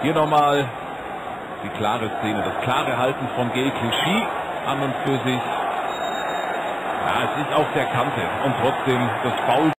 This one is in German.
Hier nochmal die klare Szene, das klare Halten von Gaël Clichy an und für sich. Ja, es ist auf der Kante und trotzdem das Foul.